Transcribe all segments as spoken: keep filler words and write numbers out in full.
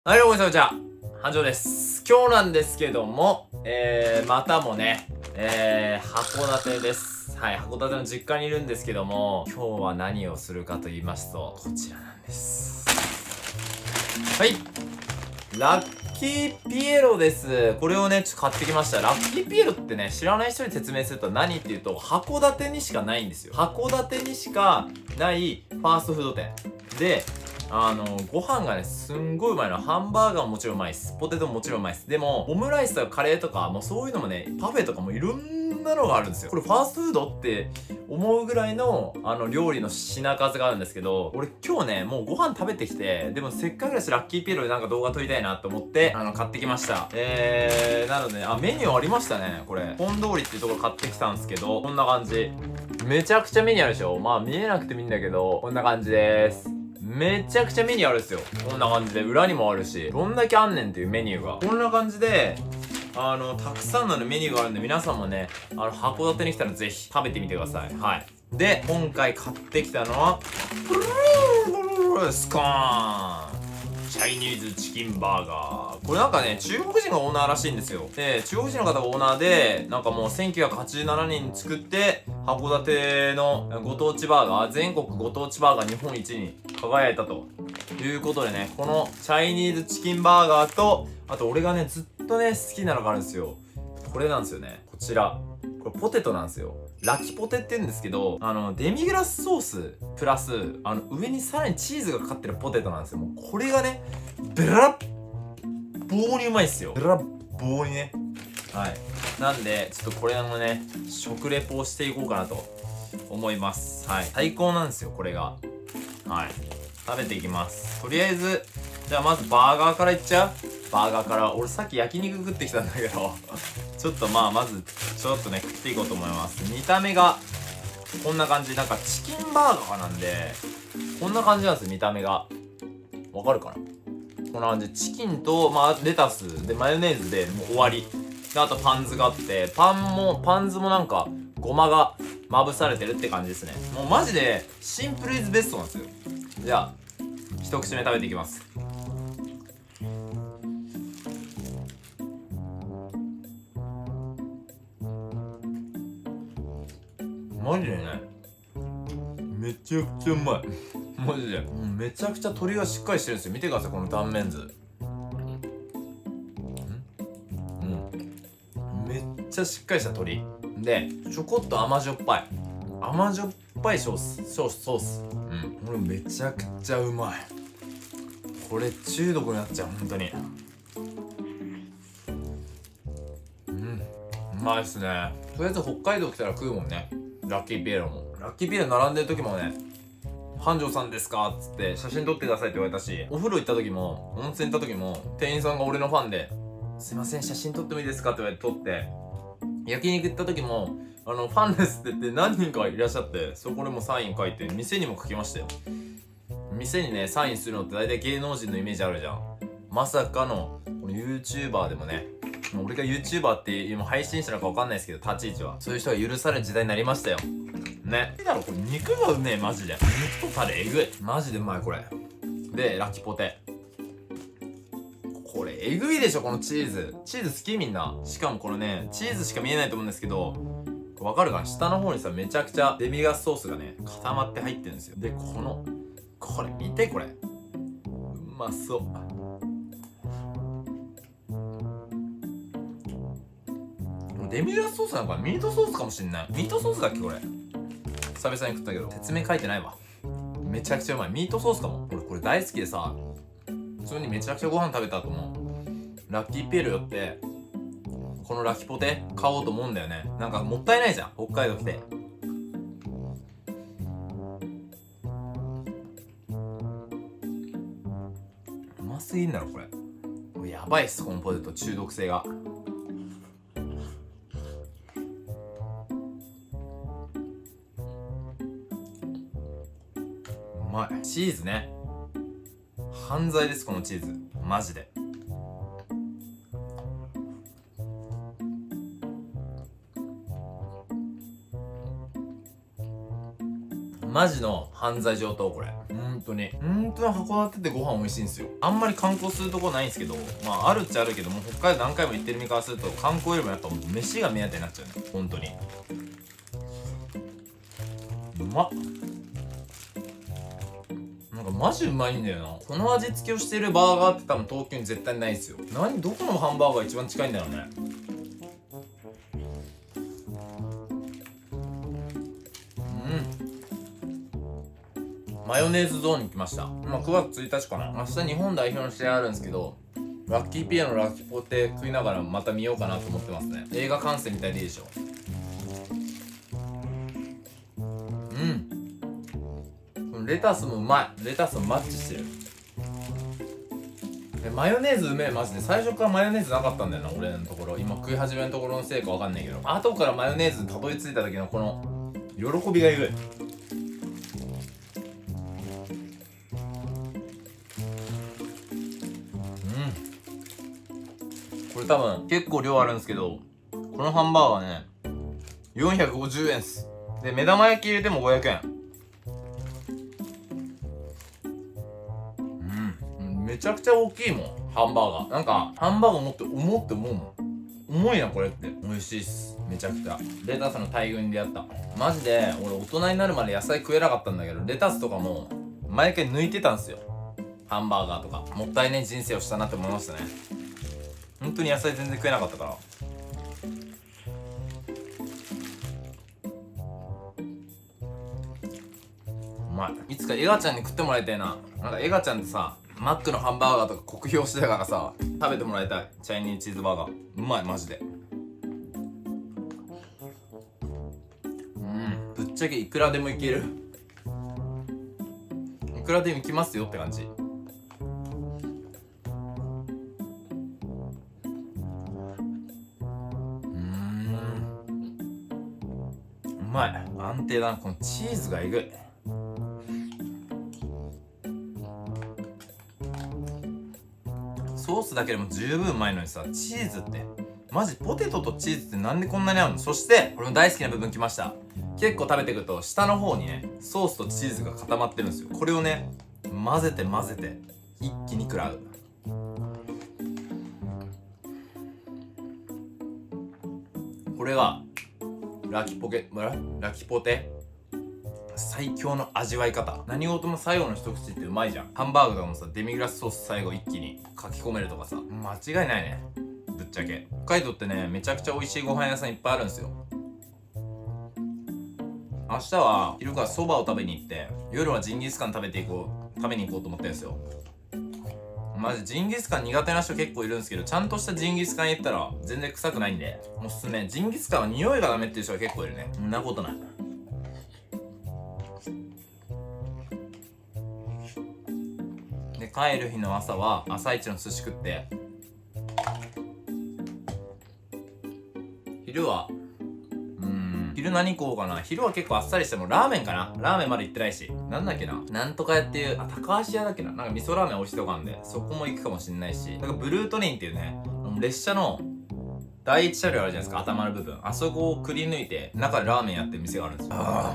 はい、どうもこんにちは。繁盛です。今日なんですけども、えー、またもね、えー、函館です。はい、函館の実家にいるんですけども、今日は何をするかと言いますと、こちらなんです。はい。ラッキーピエロです。これをね、ちょっと買ってきました。ラッキーピエロってね、知らない人に説明すると何っていうと、函館にしかないんですよ。函館にしかないファーストフード店。で、あの、ご飯がね、すんごいうまいの。ハンバーガーももちろんうまいです。ポテトももちろんうまいです。でも、オムライスとかカレーとか、もうそういうのもね、パフェとかもいろんなのがあるんですよ。これファーストフードって思うぐらいの、あの、料理の品数があるんですけど、俺今日ね、もうご飯食べてきて、でもせっかくだしラッキーピエロでなんか動画撮りたいなと思って、あの、買ってきました。えー、なので、あ、メニューありましたね、これ。本通りっていうところ買ってきたんですけど、こんな感じ。めちゃくちゃメニューあるでしょ。まあ見えなくてもいいんだけど、こんな感じです。めちゃくちゃメニューあるんですよ。こんな感じで。裏にもあるし。どんだけあんねんっていうメニューが。こんな感じで、あの、たくさんの、ね、メニューがあるんで、皆さんもね、あの、函館に来たらぜひ食べてみてください。はい。で、今回買ってきたのは、スコーンチャイニーズチキンバーガー。これなんかね、中国人がオーナーらしいんですよ。で、中国人の方がオーナーで、なんかもうせんきゅうひゃくはちじゅうななねんに作って、函館のご当地バーガー、全国ご当地バーガー日本一に輝いたということでね、このチャイニーズチキンバーガーと、あと俺がね、ずっとね、好きなのがあるんですよ。これなんですよね。こちら。これポテトなんですよ。ラキポテって言うんですけど、あの、デミグラスソース、プラス、あの、上にさらにチーズがかかってるポテトなんですよ。もうこれがね、ベラッ棒にうまいっすよ。ベラッ棒にね。はい。なんで、ちょっとこれのね、食レポをしていこうかなと思います。はい。最高なんですよ、これが。はい。食べていきます。とりあえず、じゃあまずバーガーからいっちゃう？バーガーから。俺さっき焼肉食ってきたんだけど、ちょっとまあまず、ちょっとね、食っていこうと思います。見た目が、こんな感じ。なんかチキンバーガーなんで、こんな感じなんですよ、見た目が。わかるかな？こんな感じ。チキンと、まあ、レタスで、マヨネーズでもう終わり。で、あとパン酢があって、パンも、パン酢もなんか、ごまがまぶされてるって感じですね。もうマジで、シンプルイズベストなんですよ。じゃあ、一口目食べていきます。マジでね、めちゃくちゃうまい。マジで。めちゃくちゃ鶏がしっかりしてるんですよ。見てください、この断面図。うん。めっちゃしっかりした鶏。で、ちょこっと甘じょっぱい。甘じょっぱいソース。ソース、ソース。うん。これめちゃくちゃうまい。これ中毒になっちゃう、ほんとに。うん。うまいっすね。とりあえず北海道来たら食うもんね。ラッキーピエロも。ラッキーピエロ並んでる時もね、繁盛さんですかっつって写真撮ってくださいって言われたし、お風呂行った時も、温泉行った時も、店員さんが俺のファンで、すいません写真撮ってもいいですかって言われて撮って、焼肉行った時も、あの、ファンですって言って何人かいらっしゃって、そこでもサイン書いて、店にも書きましたよ。店にね、サインするのって大体芸能人のイメージあるじゃん。まさかの、この YouTuber でもね、もう俺が YouTuber って今配信者なのかわかんないですけど、立ち位置は。そういう人が許される時代になりましたよ。ね。だろ、これ肉がうめえ、マジで。肉とタレえぐい。マジでうまい、これ。で、ラキポテ。これ、えぐいでしょ、このチーズ。チーズ好きみんな。しかもこれね、チーズしか見えないと思うんですけど、わかるかな？下の方にさ、めちゃくちゃデミグラスソースがね、固まって入ってるんですよ。で、この、これ見て、これ。うまそう。デミグラスソースなのかな？ミートソースかもしんない。ミートソースだっけこれ。久々に食ったけど、説明書いてないわ。めちゃくちゃうまい。ミートソースかも。俺これ大好きでさ、普通にめちゃくちゃご飯食べた後も、ラッキーピエロ寄って、このラキポテ買おうと思うんだよね。なんかもったいないじゃん。北海道来て。うますぎんだろ、これ。これやばいっす、このポテト。中毒性が。うまい。チーズね。犯罪です、このチーズ。マジで。マジの犯罪上等、これ。本本当に本当に函館ってご飯美味しいんですよ。あんまり観光するとこないんですけど、まああるっちゃあるけども、北海道何回も行ってる身からすると観光よりもやっぱ飯が目当てになっちゃうね、本当に。うまっ。なんかマジうまいんだよな。この味付けをしてるバーガーって多分東京に絶対ないんですよ。何、どこのハンバーガーが一番近いんだろうね。うん、マヨネーズゾーンに来ました。まあくがつついたちかな。明日日本代表の試合あるんですけど、ラッキーピエのラッキーポテ食いながらまた見ようかなと思ってますね。映画観戦みたいでいいでしょ。うん、レタスもうまい。レタスもマッチしてる。え、マヨネーズうめえ。マジで最初からマヨネーズなかったんだよな、俺のところ。今食い始めのところのせいかわかんないけど、後からマヨネーズにたどり着いた時のこの喜びがえぐい。これ多分結構量あるんですけど、このハンバーガーねよんひゃくごじゅうえんっす。で目玉焼き入れてもごひゃくえん。うん、めちゃくちゃ大きいもんハンバーガー。なんかハンバーガー持って重って思うもん。重いなこれって。美味しいっす、めちゃくちゃ。レタスの大群に出会った。マジで俺大人になるまで野菜食えなかったんだけど、レタスとかも毎回抜いてたんすよ、ハンバーガーとか。もったいない人生をしたなって思いましたね。本当に野菜全然食えなかったから。うまい。いつかエガちゃんに食ってもらいたいな。なんかエガちゃんってさ、マックのハンバーガーとか酷評してたからさ、食べてもらいたい。チャイニーズチーズバーガーうまい、マジで。うん、ぶっちゃけいくらでもいける。いくらでもいきますよって感じ。うまい。安定だな。このチーズがえぐい。ソースだけでも十分うまいのにさ、チーズってマジポテトとチーズってなんでこんなに合うの。そして俺の大好きな部分きました。結構食べていくと下の方にねソースとチーズが固まってるんですよ。これをね混ぜて混ぜて一気に食らう。これがラキポケラキポテ最強の味わい方。何事も最後の一口ってうまいじゃん。ハンバーグとかもさ、デミグラスソース最後一気にかき込めるとかさ、間違いないね、ぶっちゃけ。北海道ってねめちゃくちゃ美味しいご飯屋さんいっぱいあるんですよ。明日は昼からそばを食べに行って、夜はジンギスカン食べていこう食べに行こうと思ってるんですよ。マジジンギスカン苦手な人結構いるんですけど、ちゃんとしたジンギスカン行ったら全然臭くないんでおすすめ。ジンギスカンは匂いがダメっていう人が結構いるね。そんなことない。で帰る日の朝は朝一の寿司食って、昼はうーん昼何食おうかな。昼は結構あっさりしてもラーメンかな。ラーメンまで行ってないし、なんだっけな、なんとか屋っていう、あ、高橋屋だっけな、なんか味噌ラーメン美味しいとこあるんでそこも行くかもしんないし、なんかブルートレインっていうね列車の第一車両あるじゃないですか、頭の部分。あそこをくり抜いて中でラーメンやってる店があるんですよ。あ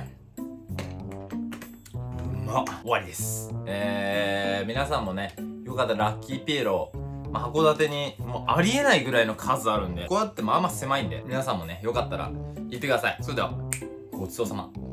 うまっ。終わりです。えー、皆さんもねよかったらラッキーピエロ、まあ、函館にもうありえないぐらいの数あるんで、こうやってまあまあ狭いんで、皆さんもねよかったら行ってください。それではごちそうさま。